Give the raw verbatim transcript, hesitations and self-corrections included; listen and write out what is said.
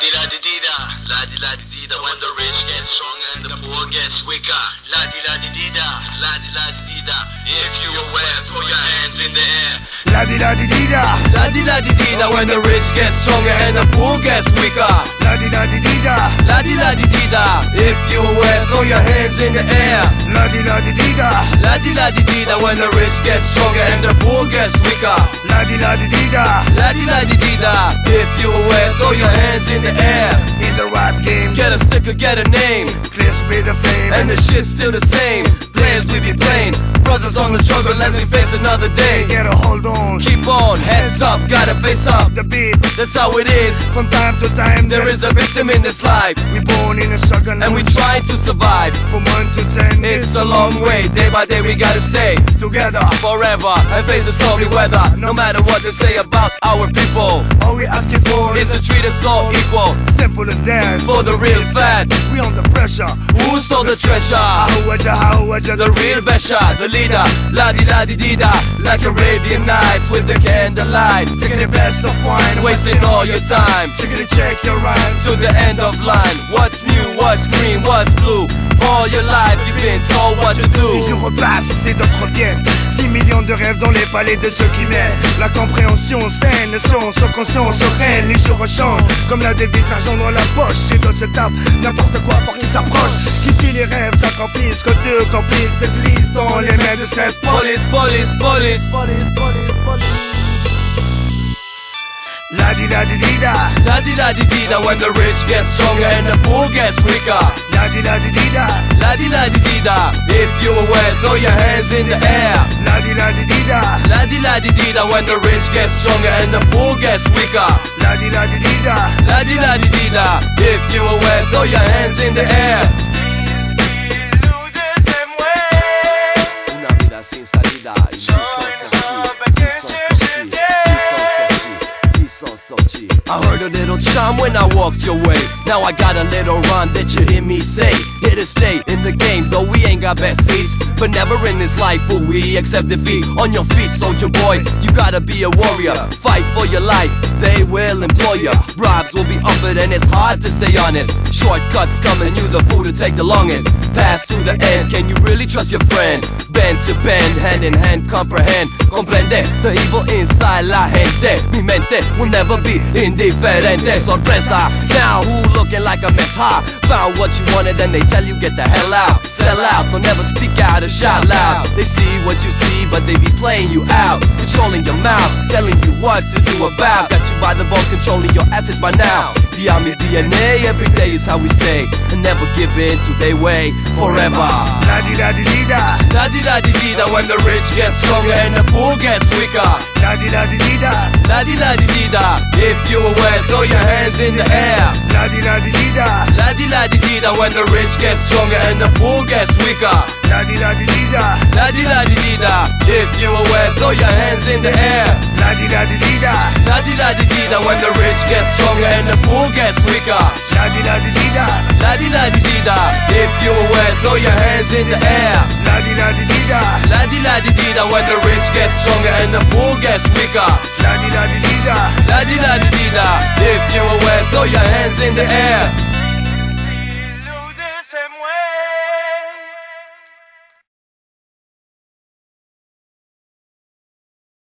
di la di di da, la di la di di da. When the rich get stronger and the poor gets weaker. La di la di di da, la di la di di da. If you aware, throw your hands in the air. La di la di di da, La di la di di da. When the rich get stronger and the poor gets weaker. la di la di di da, La di la di di da. If you aware, throw your hands in the air. la di la di di da, La di la di di da. When the rich get stronger and the poor gets weaker. la di la di di da. La di la di di da. If you aware, throw your hands in the air. In the rap game, Get a sticker, get a name, clear speed the fame. and the shit's still the same. Players we be playing, brothers on the struggle as we face another day. Get a hold on, Keep on, heads up, gotta face up. the beat. That's how it is. From time to time, There is a victim in this life, we born in a struggle, and we try to survive. from one to ten. It's a long way, day by day we gotta stay together. forever and face the stormy weather. No matter what they say about our people, All we asking for is is to treat us all equal. simple as that. For the real fat, We under pressure. who stole the treasure? How would you, how would you, The real Besha, the leader, la di la di di da. Like Arabian Nights with the candlelight, taking the best of wine, wasting all your time Checking to check your rhyme. to the end of line. What's new, what's green, what's blue? All your life you've been told what to Les jours do. passent, c'est d'autres viennent. Six millions de rêves dans les palais de ceux qui mènent. La compréhension saine, sont sans conscience sereine. Les jours changent comme la devise, argent dans la poche. Et d'autres se tapent n'importe quoi pour qu'ils s'approchent. Qui dit les rêves s'accomplissent, que deux complices se glissent dans les mains de cette police. Police, police, police. Police, police, police. La di la di di da, La di la di di da. When the rich get stronger and the poor gets weaker. la di la di di da, La di la di di da. If you aware, throw your hands in the air. la di la di di da, La di la di di da. When the rich get stronger and the poor gets weaker. la di la di di da. La di la di di da. If you aware, throw your hands in the air. Una vida sin salida y qui sont sortis, qui sont sortis, qui sont sortis. I heard a little chime when I walked your way. Now I got a little rhyme that you hear me say. Here to stay in the game, though we ain't got best seats. But never in this life will we accept defeat. On your feet, soldier boy, you gotta be a warrior. Fight for your life, they will employ you. Bribes will be offered and it's hard to stay honest. Shortcuts come and use a fool to take the longest. Path to the end, can you really trust your friend? Bend to bend, hand in hand, comprehend. Comprende the evil inside la gente. Mi mente will never be indiferente. Sorpresa, now who looking like a mess? Ha, found what you wanted and they tell you get the hell out. Sell out, don't never speak out or shout loud. They see what you see but they be playing you out. Controlling your mouth, telling you what to do about. Got you by the balls, controlling your assets by now. The army D N A, every day is how we stay. And never give in to their way, forever. La di la di di da, La di la di di da. When the rich get stronger and the poor gets weaker. la di la di di da, La di la di di da. If you aware, throw your hands in the air. la di la di di da, La di la di di da. When the rich get stronger and the poor gets weaker. la di la di di da, La di la di di da. If you aware, throw your hands in the air. la di la di di da, La di la di di da. When the rich get stronger and the poor gets weaker. la di la di di da, La di la di di da. If you aware, throw your hands in the air. la di la di di da, La di la di di da. When the rich get stronger and the poor gets weaker. la di la di di da. La di la di di da. If you aware, throw your hands in the air.